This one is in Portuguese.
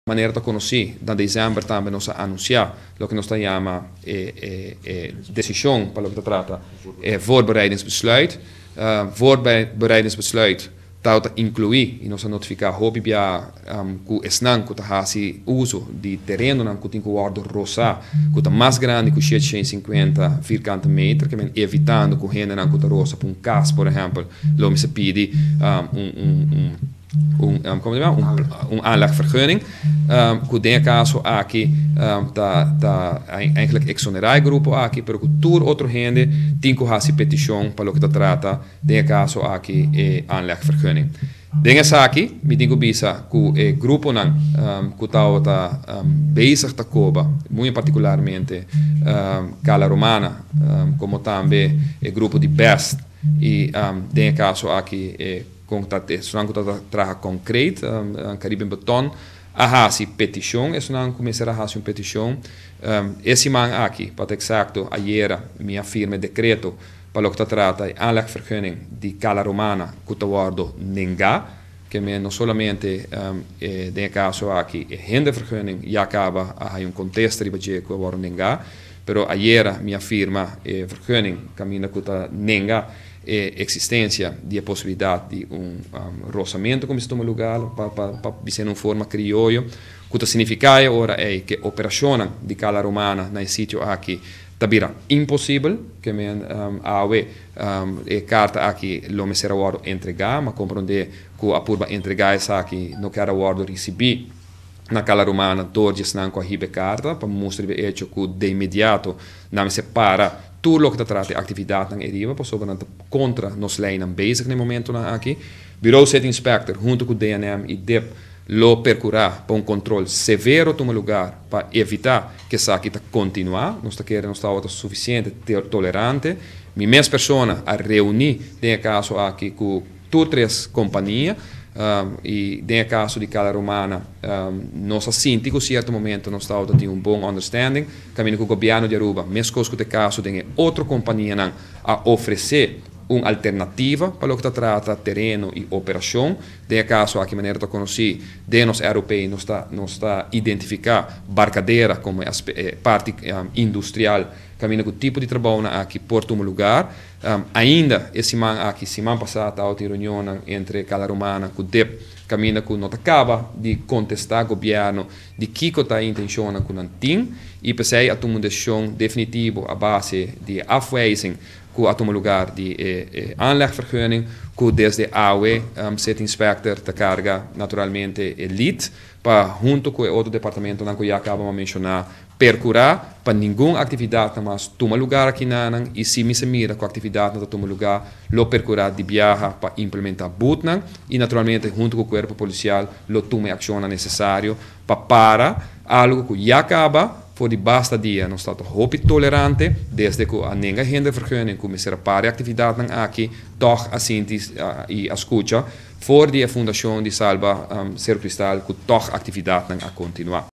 maneira de conhecer, em dezembro também nós anunciar o que nós chamamos decisão para o que trata voorbereidingsbesluit. Voorbereidingsbesluit dat incluir e nós notificar hobby bia que esnan que tá uso de terreno nan que tem que guardo rosa que tá mais grande que 750 metros que evitando que gente nan que rosa para cas por exemplo lo me se pede aanlegvergunning. Que in caso aqui eigenlijk exonerai grupo aqui, pero que tur outro gente tem que fazer petição para o que trata in caso aqui aanlegvergunning. Dingen aqui, me digo bisa que o grupo nan que está bezig te kopen, muito particularmente Cala Romana, como também o grupo de Best e in caso aqui zolang dat traga concreet, Caribe Beton, a hasi petição, é zolang começar a hasi petição, esse man aqui, para exacto, ayer minha firma decreto para o que trata de aanlegvergunning de Cala Romana, que está guardo nenga, que não somente em caso aqui, rendevergunning já acaba a contexto de budget que guardo nenga, pero ayer minha firma vergunning caminha que está nenga existência de possibilidade de roçamento como se lugar para ser uma forma criollo que significa agora é que a operação de Cala Romana no sítio aqui tabira impossível que a carta aqui lo me será guardo entregar mas compreender que a purba entregar essa aqui não quer guardo receber na Cala Romana todos não com a ribe carta para mostrar o hecho que de imediato não se para tudo o que trata de atividade na ERIVA, por sobre contra nos lijnen bezig no momento aqui. Bureau Set Inspector, junto com o DNM e DEP, lo percurar para controle severo no lugar para evitar que essa aqui continue. Nós queremos estar suficiente tolerante. Minhas pessoas a reunir, em caso aqui, com três companhias. E no caso de Cala Romana, nós sentimos que em certo momento nós estamos tendo bom understanding, caminho com o governo de Aruba, mesmo que o caso tem outra companhia a oferecer uma alternativa para o que trata terreno e operação. No caso aqui maneira de conhecer, de nós europeus nós está identificar barcadeira como parte industrial, caminho com o tipo de trabalho aqui por um lugar. Ainda esse man aqui semana passada houve reunião entre Cala Romana e o DEP caminho que não acaba de contestar o governo de que está a intenção que não tem e pensei a tomar uma decisão definitiva a base de afwijzing que a tomar lugar de aanlegvergunning que desde AUE Set Inspector te carga naturalmente elite para junto com o outro departamento que já acaba de mencionar percurar para nenhuma atividade mais toma lugar aqui na e se me se mira com a atividade não toma lugar lo percurar de viaja para implementar butnan e naturalmente junto com o corpo policial lo toma ação necessário para algo que já acaba voor die basta dia não está hoop tolerante desde que a nenga rendevergunning começar para atividade aqui toch assim e a escuta voor die fundação de Salva Cerro Cristal que toch atividade a continuar